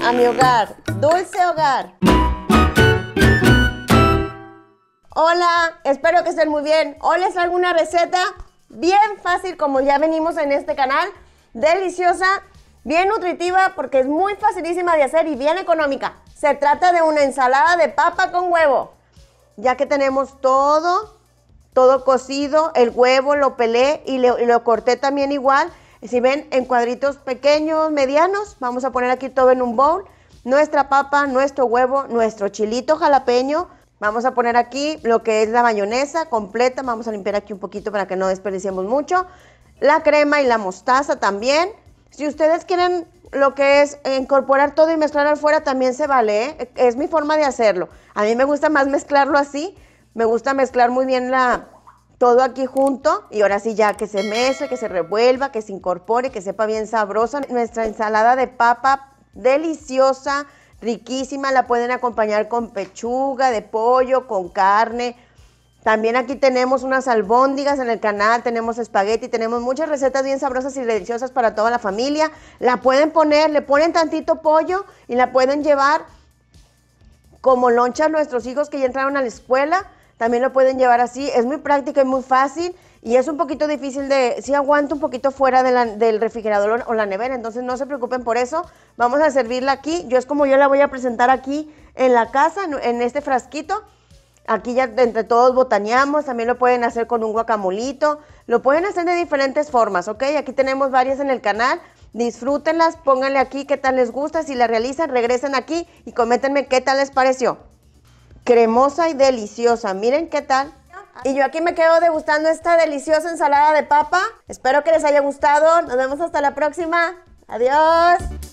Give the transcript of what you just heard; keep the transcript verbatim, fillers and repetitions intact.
a mi hogar, Dulce Hogar. Hola, espero que estén muy bien. Hoy les traigo una receta bien fácil, como ya venimos en este canal, deliciosa, bien nutritiva, porque es muy facilísima de hacer y bien económica. Se trata de una ensalada de papa con huevo. Ya que tenemos todo, todo cocido, el huevo lo pelé y lo, y lo corté también igual. Si ven, en cuadritos pequeños, medianos, vamos a poner aquí todo en un bowl. Nuestra papa, nuestro huevo, nuestro chilito jalapeño. Vamos a poner aquí lo que es la mayonesa completa. Vamos a limpiar aquí un poquito para que no desperdiciemos mucho. La crema y la mostaza también. Si ustedes quieren lo que es incorporar todo y mezclar afuera, también se vale, ¿eh? Es mi forma de hacerlo. A mí me gusta más mezclarlo así. Me gusta mezclar muy bien la... todo aquí junto y ahora sí ya que se mezcle, que se revuelva, que se incorpore, que sepa bien sabrosa. Nuestra ensalada de papa deliciosa, riquísima, la pueden acompañar con pechuga de pollo, con carne. También aquí tenemos unas albóndigas en el canal, tenemos espagueti, tenemos muchas recetas bien sabrosas y deliciosas para toda la familia. La pueden poner, le ponen tantito pollo y la pueden llevar como loncha a nuestros hijos que ya entraron a la escuela. También lo pueden llevar así, es muy práctico y muy fácil y es un poquito difícil de, sí aguanta un poquito fuera de la, del refrigerador o la nevera, entonces no se preocupen por eso. Vamos a servirla aquí, yo es como yo la voy a presentar aquí en la casa, en, en este frasquito. Aquí ya entre todos botaneamos, también lo pueden hacer con un guacamolito, lo pueden hacer de diferentes formas, ¿ok? Aquí tenemos varias en el canal, disfrútenlas, pónganle aquí qué tal les gusta, si la realizan, regresen aquí y coméntenme qué tal les pareció. Cremosa y deliciosa, miren qué tal. Y yo aquí me quedo degustando esta deliciosa ensalada de papa. Espero que les haya gustado. Nos vemos hasta la próxima. Adiós.